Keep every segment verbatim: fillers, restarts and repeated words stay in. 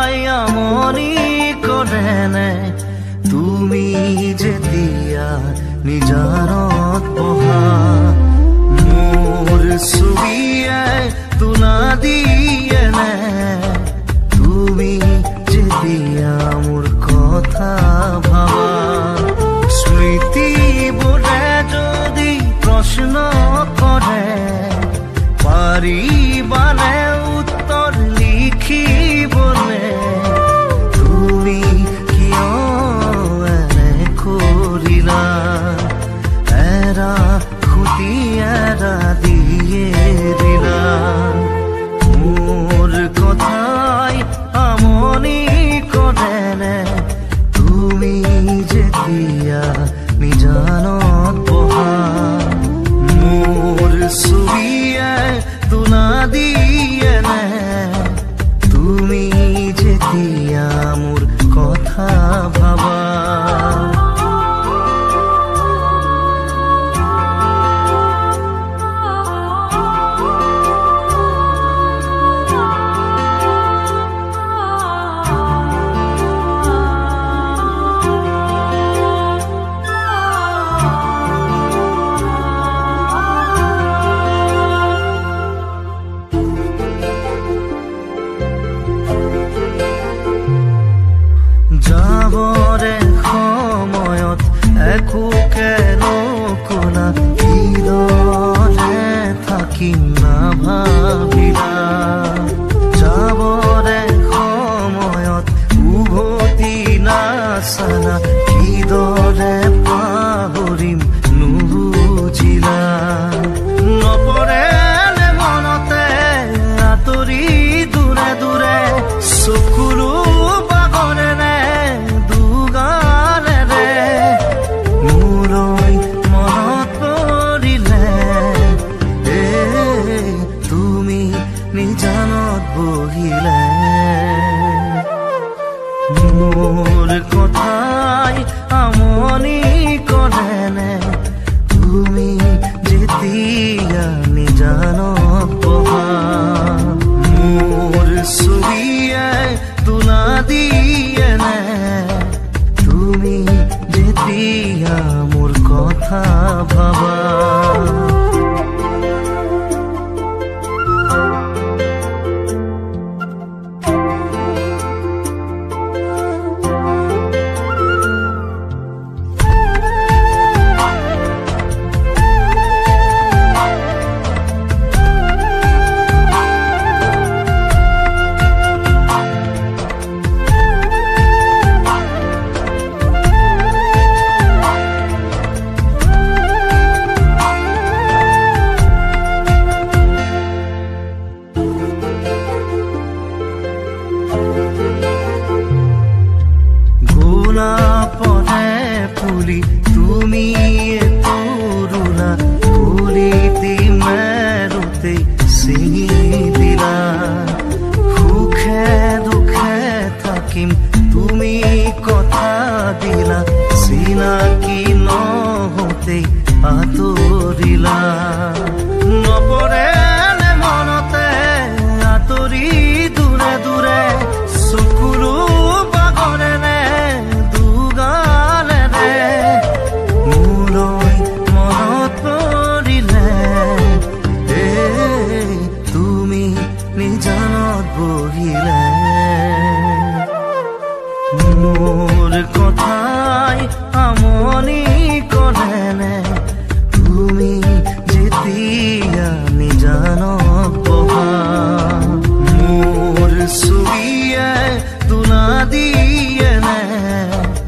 আমনি কৰেনে তুমি যেতিয়া নিজানত বহা মোৰ ছবিয়ে তোলা দিয়ে নে তুমি যেতিয়া মোৰ কথা ভাবা স্মৃতিবোৰে যদি প্ৰশ্ন কৰে পাৰিবানে উত্তৰ লিখিবনে তুমি কিয় এনে কৰিলা এৰা খুটি এৰা দিয়ে দিলা মোৰ কথাই আমনি কৰেনে তুমি যেতিয়া নিজানত বহা মোৰ ছবিয়ে তোলা দিয়ে নে তুমি যেতিয়া মোৰ কথা ভাবা যাবৰে সময়ত একোকে নকলা কিদৰে থাকিম নাভাবিলা যাবৰে সময়ত উভতি নাচালা কিদৰে পাহৰিম নুবুজিলা নপৰে মনতে আঁতৰি দূৰে দূৰে চকুলো মোৰ কথাই আমনি কৰেনে তুমি যেতিয়া নিজানত বহা মোৰ ছবিয়ে তোলা দিয়ে নে তুমি যেতিয়া মোৰ কথা ভাবা পদে ফুলি তুমি তৰুণা ফুলিতি মেৰুতে চিঙি দিলা সুখে দুখে থাকিম তুমি কথা দিলা চিনাকি নহওঁতে আঁতৰিলা নপৰে মনতে আঁতৰি দূৰে দূৰে চকুলো বাগৰেনে মোৰ কথাই আমনি কৰেনে তুমি যেতিয়া নিজানত বহা মোৰ ছবিয়ে তোলা দিয়ে নে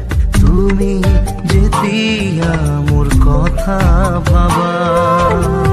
তুমি যেতিয়া মোৰ কথা ভাবা